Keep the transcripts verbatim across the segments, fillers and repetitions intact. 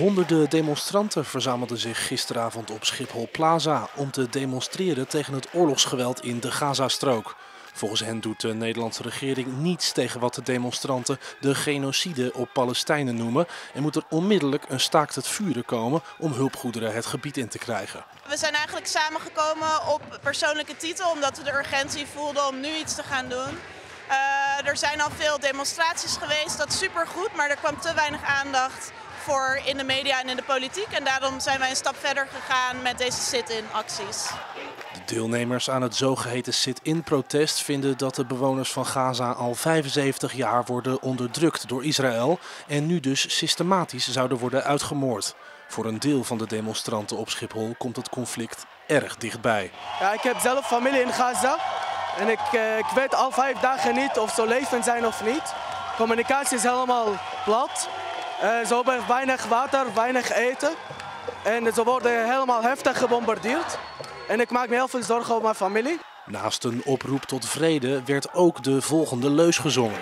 Honderden demonstranten verzamelden zich gisteravond op Schiphol Plaza om te demonstreren tegen het oorlogsgeweld in de Gazastrook. Volgens hen doet de Nederlandse regering niets tegen wat de demonstranten de genocide op Palestijnen noemen en moet er onmiddellijk een staakt het vuren komen om hulpgoederen het gebied in te krijgen. We zijn eigenlijk samengekomen op persoonlijke titel omdat we de urgentie voelden om nu iets te gaan doen. Uh, er zijn al veel demonstraties geweest, dat is supergoed, maar er kwam te weinig aandacht voor in de media en in de politiek. En daarom zijn wij een stap verder gegaan met deze sit-in acties. De deelnemers aan het zogeheten sit-in-protest vinden dat de bewoners van Gaza al vijfenzeventig jaar worden onderdrukt door Israël en nu dus systematisch zouden worden uitgemoord. Voor een deel van de demonstranten op Schiphol komt het conflict erg dichtbij. Ja, ik heb zelf familie in Gaza en ik, eh, ik weet al vijf dagen niet of ze levend zijn of niet. Communicatie is helemaal plat. Uh, ze hebben weinig water, weinig eten en ze worden helemaal heftig gebombardeerd. En ik maak me heel veel zorgen over mijn familie. Naast een oproep tot vrede werd ook de volgende leus gezongen.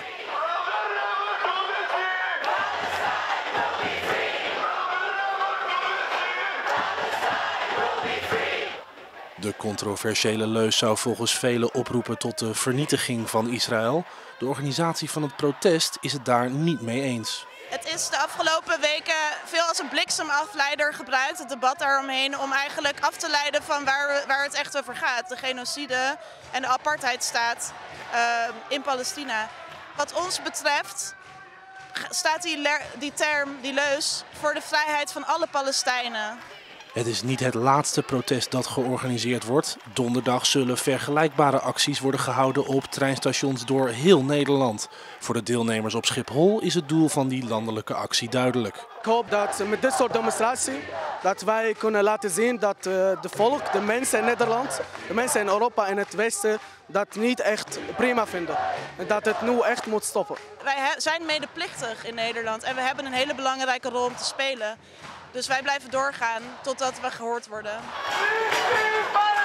De controversiële leus zou volgens velen oproepen tot de vernietiging van Israël. De organisatie van het protest is het daar niet mee eens. Het is de afgelopen weken veel als een bliksemafleider gebruikt, het debat daaromheen, om eigenlijk af te leiden van waar, we, waar het echt over gaat. De genocide en de apartheidstaat uh, in Palestina. Wat ons betreft staat die, die term, die leus, voor de vrijheid van alle Palestijnen. Het is niet het laatste protest dat georganiseerd wordt. Donderdag zullen vergelijkbare acties worden gehouden op treinstations door heel Nederland. Voor de deelnemers op Schiphol is het doel van die landelijke actie duidelijk. Ik hoop dat met dit soort demonstratie dat wij kunnen laten zien dat de volk, de mensen in Nederland, de mensen in Europa en het Westen dat niet echt prima vinden. En dat het nu echt moet stoppen. Wij zijn medeplichtig in Nederland en we hebben een hele belangrijke rol om te spelen. Dus wij blijven doorgaan totdat we gehoord worden.